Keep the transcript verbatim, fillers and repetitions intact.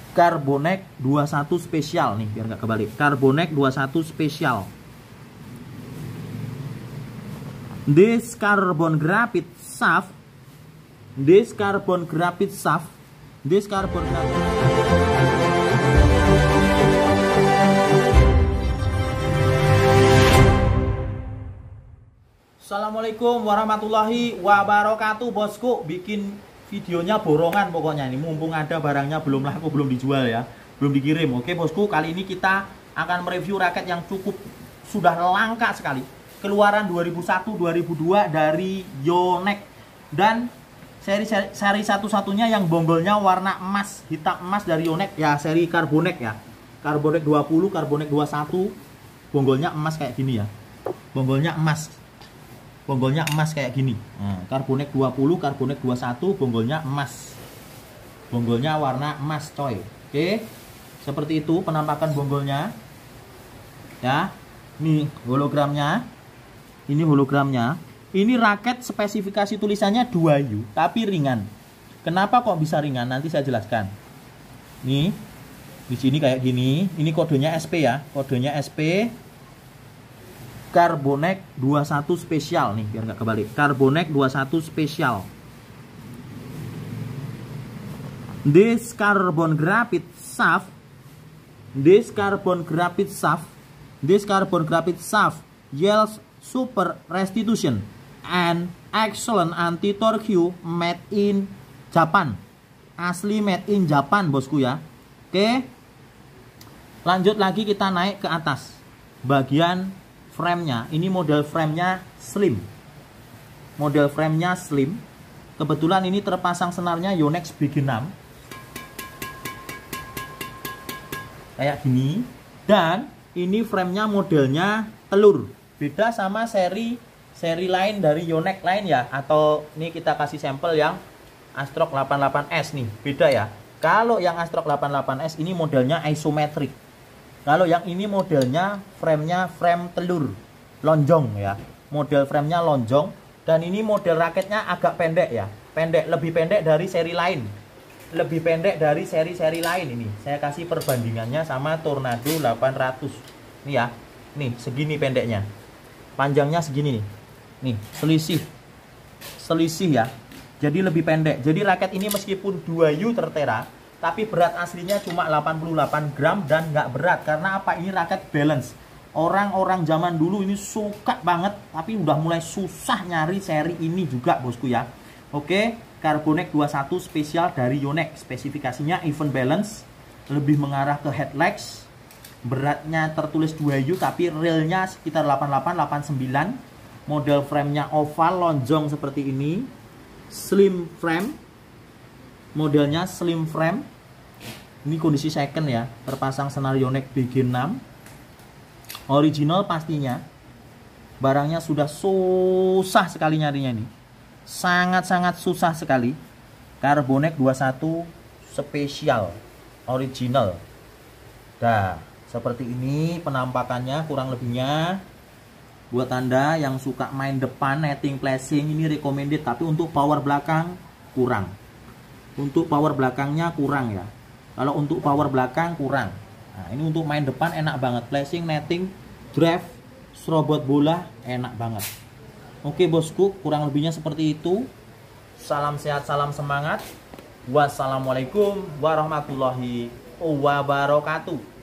Carbonex dua puluh satu spesial nih, biar nggak kebalik. Carbonex dua puluh satu spesial. This carbon graphite shaft, this carbon graphite shaft, this carbon graphite. Assalamualaikum warahmatullahi wabarakatuh, bosku. Bikin videonya borongan pokoknya ini, mumpung ada barangnya belum laku, belum dijual ya, belum dikirim. Oke bosku, kali ini kita akan mereview raket yang cukup sudah langka sekali, keluaran dua ribu satu dua ribu dua dari Yonex, dan seri seri satu-satunya yang bonggolnya warna emas, hitam emas dari Yonex ya, seri Carbonex ya. Carbonex dua puluh, Carbonex dua puluh satu, bonggolnya emas kayak gini ya. Bonggolnya emas. Bonggolnya emas kayak gini. Nah, Carbonex dua puluh, Carbonex dua puluh satu, bonggolnya emas. Bonggolnya warna emas, coy. Oke. Seperti itu penampakan bonggolnya. Ya. Ini hologramnya. Ini hologramnya. Ini raket spesifikasi tulisannya dua U, tapi ringan. Kenapa kok bisa ringan? Nanti saya jelaskan. Nih. Di sini kayak gini. Ini kodenya S P ya. Kodenya S P. Carbonex dua puluh satu spesial nih, biar nggak kebalik. Carbonex dua puluh satu spesial. This carbon graphite shaft, this carbon graphite shaft, this carbon graphite shaft yields super restitution and excellent anti-torque made in Japan. Asli made in Japan, bosku ya. Oke. Lanjut lagi, kita naik ke atas. Bagian frame-nya, ini model frame-nya slim. Model frame-nya slim. Kebetulan ini terpasang senarnya Yonex B G enam. Kayak gini. Dan ini frame-nya modelnya telur. Beda sama seri seri lain dari Yonex lain ya, atau ini kita kasih sampel yang Astrok delapan puluh delapan S nih. Beda ya. Kalau yang Astrok delapan puluh delapan S ini modelnya isometric. Kalau yang ini modelnya frame-nya frame telur, lonjong ya. Model frame-nya lonjong, dan ini model raketnya agak pendek ya. Pendek, lebih pendek dari seri lain. Lebih pendek dari seri-seri lain ini. Saya kasih perbandingannya sama Tornado delapan ratus. Nih ya. Nih, segini pendeknya. Panjangnya segini nih. Nih, selisih. Selisih ya. Jadi lebih pendek. Jadi raket ini meskipun dua U tertera, tapi berat aslinya cuma delapan puluh delapan gram dan nggak berat. Karena apa? Ini raket balance. Orang-orang zaman dulu ini suka banget, tapi udah mulai susah nyari seri ini juga, bosku ya. Oke, Carbonex dua puluh satu spesial dari Yonex. Spesifikasinya even balance, lebih mengarah ke headlegs. Beratnya tertulis dua U, tapi realnya sekitar delapan puluh delapan delapan puluh sembilan. Model frame-nya oval, lonjong seperti ini. Slim frame. Modelnya slim frame. Ini kondisi second ya, terpasang senar Yonex B G enam. Original pastinya. Barangnya sudah susah sekali nyarinya ini. Sangat-sangat susah sekali. Carbonex dua puluh satu spesial original. Dah, seperti ini penampakannya kurang lebihnya. Buat Anda yang suka main depan, netting, flashing, ini recommended, tapi untuk power belakang kurang. Untuk power belakangnya kurang ya. Kalau untuk power belakang kurang. Nah, ini untuk main depan enak banget. Flashing, netting, drive, serobot bola enak banget. Oke bosku, kurang lebihnya seperti itu. Salam sehat, salam semangat. Wassalamualaikum warahmatullahi wabarakatuh.